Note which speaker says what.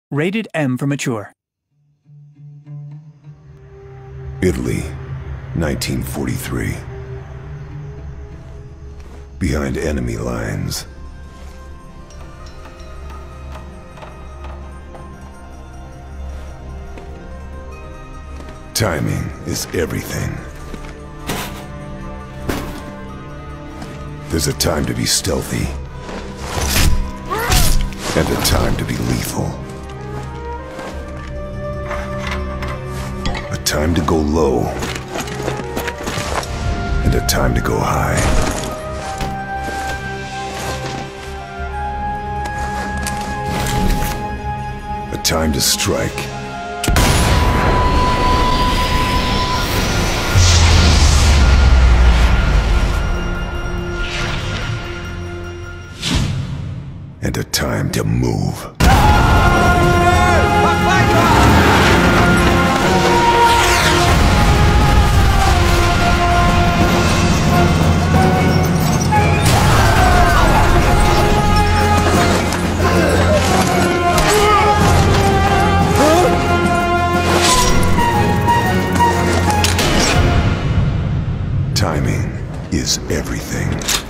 Speaker 1: Rated M for mature.
Speaker 2: Italy, 1943. Behind enemy lines. Timing is everything. There's a time to be stealthy, and a time to be lethal. A time to go low, and a time to go high. A time to strike, and a time to move. Timing is everything.